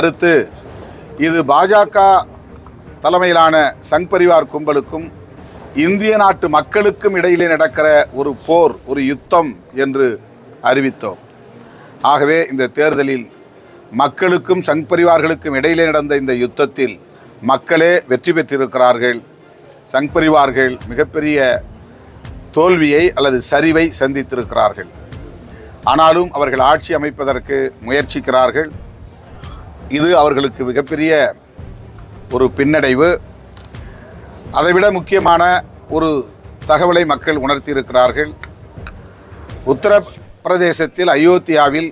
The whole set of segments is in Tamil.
மறுத்து இது பாஜக தலைமையிலான சங் பரிவார் கும்பலுக்கும் இந்திய நாட்டு மக்களுக்கும் இடையிலே நடக்கிற ஒரு போர், ஒரு யுத்தம் என்று அறிவித்தோம். ஆகவே இந்த தேர்தலில் மக்களுக்கும் சங் பரிவார்களுக்கும் இடையிலே நடந்த இந்த யுத்தத்தில் மக்களே வெற்றி பெற்றிருக்கிறார்கள். சங் பரிவார்கள் மிகப்பெரிய தோல்வியை அல்லது சரிவை சந்தித்திருக்கிறார்கள். ஆனாலும் அவர்கள் ஆட்சி அமைப்பதற்கு முயற்சிக்கிறார்கள். இது அவர்களுக்கு மிகப்பெரிய ஒரு பின்னடைவு. அதைவிட முக்கியமான ஒரு தகவலை மக்கள் உணர்த்தியிருக்கிறார்கள். உத்தரப்பிரதேசத்தில் அயோத்தியாவில்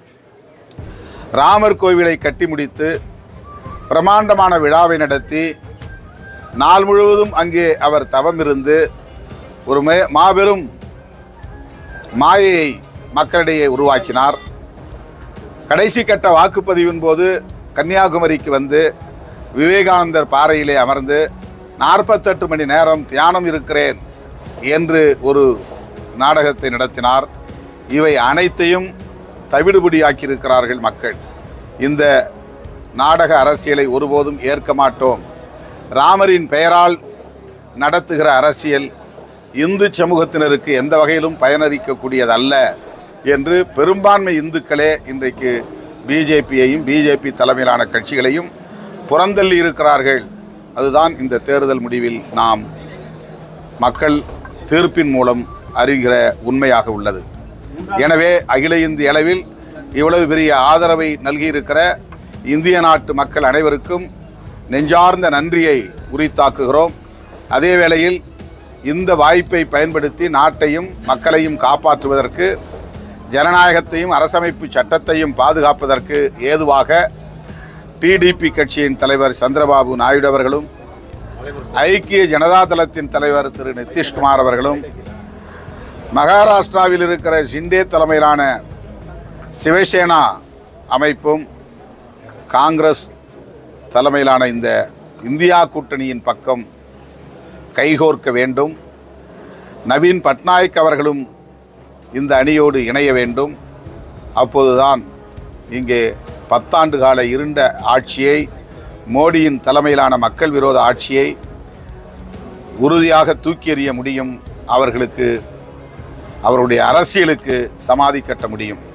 ராமர் கோவிலை கட்டி முடித்து பிரமாண்டமான விழாவை நடத்தி நாள் முழுவதும் அங்கே அவர் தவம் இருந்து ஒரு மாபெரும் மாயையை மக்களிடையே உருவாக்கினார். கடைசி கட்ட வாக்குப்பதிவின் போது கன்னியாகுமரிக்கு வந்து விவேகானந்தர் பாறையிலே அமர்ந்து 48 மணி நேரம் தியானம் இருக்கிறேன் என்று ஒரு நாடகத்தை நடத்தினார். இவை அனைத்தையும் தவிடுபடியாக்கியிருக்கிறார்கள் மக்கள். இந்த நாடக அரசியலை ஒருபோதும் ஏற்க மாட்டோம். ராமரின் பெயரால் நடத்துகிற அரசியல் இந்து சமூகத்தினருக்கு எந்த வகையிலும் பயனளிக்கக்கூடியதல்ல என்று பெரும்பான்மை இந்துக்களே இன்றைக்கு பிஜேபியையும் பிஜேபி தலைமையிலான கட்சிகளையும் புறந்தள்ளி இருக்கிறார்கள். அதுதான் இந்த தேர்தல் முடிவில் நாம் மக்கள் தீர்ப்பின் மூலம் அறிகிற உண்மையாக உள்ளது. எனவே அகில இந்திய அளவில் இவ்வளவு பெரிய ஆதரவை நல்கியிருக்கிற இந்திய நாட்டு மக்கள் அனைவருக்கும் நெஞ்சார்ந்த நன்றியை உரித்தாக்குகிறோம். அதே வேளையில் இந்த வாய்ப்பை பயன்படுத்தி நாட்டையும் மக்களையும் காப்பாற்றுவதற்கு, ஜனநாயகத்தையும் அரசமைப்பு சட்டத்தையும் பாதுகாப்பதற்கு ஏதுவாக டிடிபி கட்சியின் தலைவர் சந்திரபாபு நாயுடு அவர்களும், ஐக்கிய ஜனதா தளத்தின் தலைவர் திரு நிதிஷ்குமார் அவர்களும், மகாராஷ்டிராவில் இருக்கிற ஷிண்டே தலைமையிலான சிவசேனா அமைப்பும், காங்கிரஸ் தலைமையிலான இந்த இந்தியா கூட்டணியின் பக்கம் கைகோர்க்க வேண்டும். நவீன் பட்நாயக் அவர்களும் இந்த அணியோடு இணைய வேண்டும். அப்போதுதான் இங்கே 10 ஆண்டு கால இருண்ட ஆட்சியை, மோடியின் தலைமையிலான மக்கள் விரோத ஆட்சியை உறுதியாக தூக்கி எறிய முடியும். அவர்களுக்கு, அவருடைய அரசியலுக்கு சமாதி கட்ட முடியும்.